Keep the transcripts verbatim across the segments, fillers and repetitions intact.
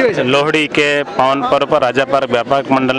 लोहड़ी के पावन पर्व पर राजा पार्क व्यापार मंडल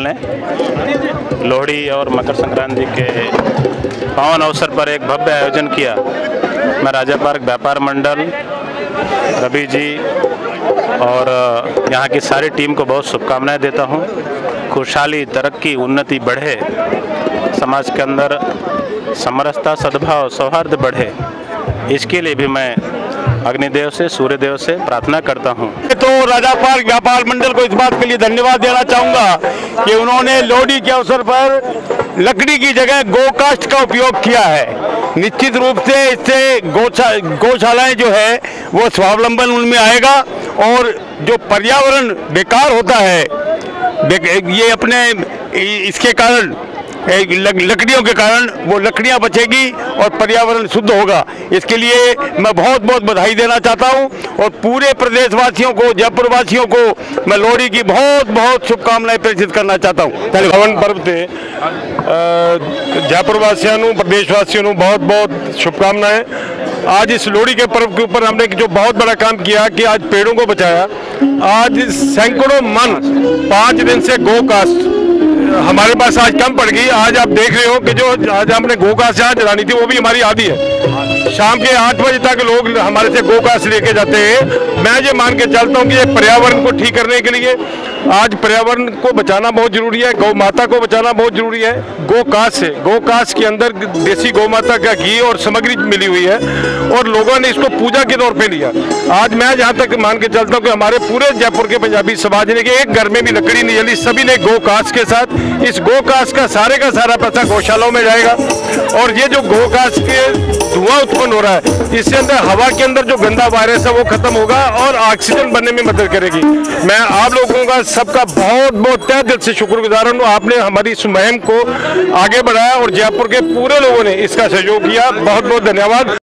ने लोहड़ी और मकर संक्रांति के पावन अवसर पर एक भव्य आयोजन किया। मैं राजा पार्क व्यापार मंडल, रवि जी और यहाँ की सारी टीम को बहुत शुभकामनाएं देता हूँ। खुशहाली, तरक्की, उन्नति बढ़े, समाज के अंदर समरसता, सद्भाव, सौहार्द बढ़े, इसके लिए भी मैं अग्निदेव से, सूर्यदेव से प्रार्थना करता हूं। तो राजा पार्क व्यापार मंडल को इस बात के लिए धन्यवाद देना चाहूँगा कि उन्होंने लोहड़ी के अवसर पर लकड़ी की जगह गोकाष्ठ का उपयोग किया है। निश्चित रूप से इससे गौशा गौशालाएं जो है वो स्वावलंबन उनमें आएगा और जो पर्यावरण बेकार होता है ये अपने इसके कारण लकड़ियों के कारण वो लकड़ियां बचेगी और पर्यावरण शुद्ध होगा। इसके लिए मैं बहुत बहुत बधाई देना चाहता हूं और पूरे प्रदेशवासियों को, जयपुर वासियों को मैं लोहड़ी की बहुत बहुत शुभकामनाएं प्रेषित करना चाहता हूं। पावन पर्व से जयपुर वासियों को, प्रदेशवासियों को बहुत बहुत शुभकामनाएं। आज इस लोहड़ी के पर्व के ऊपर हमने जो बहुत बड़ा काम किया कि आज पेड़ों को बचाया। आज सैकड़ों मन पाँच दिन से गोकाष्ठ हमारे पास आज कम पड़ गई। आज आप देख रहे हो कि जो आज हमने गोकाष्ठ आज जलानी थी वो भी हमारी आधी है। शाम के आठ बजे तक लोग हमारे से गोकाष्ठ लेके जाते हैं। मैं ये मान के चलता हूँ कि ये पर्यावरण को ठीक करने के लिए आज पर्यावरण को बचाना बहुत जरूरी है, गौ माता को बचाना बहुत जरूरी है। गोकाष्ठ से, गोकाष्ठ के अंदर देसी गौ माता का घी और सामग्री मिली हुई है और लोगों ने इसको पूजा के तौर पे लिया। आज मैं जहाँ तक मान के चलता हूँ कि हमारे पूरे जयपुर के पंजाबी समाज ने कि एक घर में भी लकड़ी नहीं जली, सभी ने गोकाष्ठ के साथ, इस गोकाष्ठ का सारे का सारा पैसा गौशालाओं में जाएगा और ये जो गोकाष्ठ के धुआं उत्पन्न हो रहा है इससे अंदर हवा के अंदर जो गंदा वायरस है वो खत्म होगा और ऑक्सीजन बनने में मदद करेगी। मैं आप लोगों का सबका बहुत बहुत तहे दिल से शुक्रगुजार हूँ। आपने हमारी इस मुहिम को आगे बढ़ाया और जयपुर के पूरे लोगों ने इसका सहयोग किया। बहुत बहुत धन्यवाद।